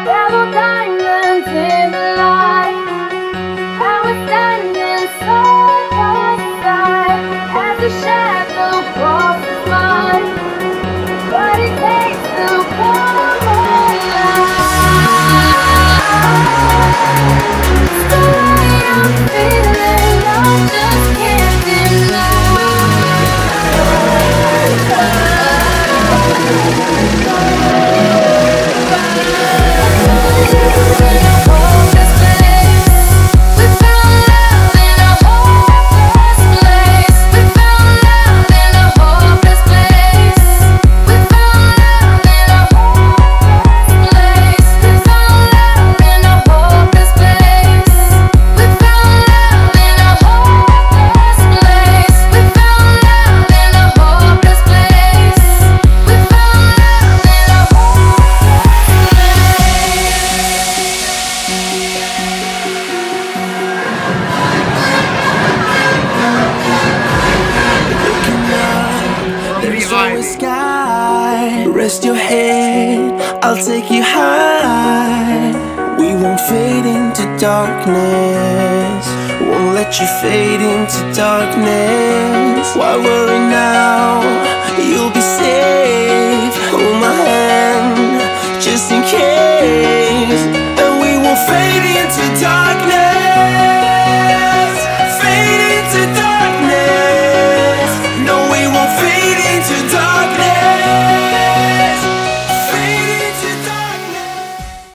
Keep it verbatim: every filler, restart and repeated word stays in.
Yellow diamonds in the light, and we're standing side by side as the shadow crosses mine. But it takes the one more life. The way I'm feeling, I just can't deny. Sky, rest your head, I'll take you high. We won't fade into darkness, won't let you fade into darkness. Why worry now? You'll be safe. Hold my hand, just in case.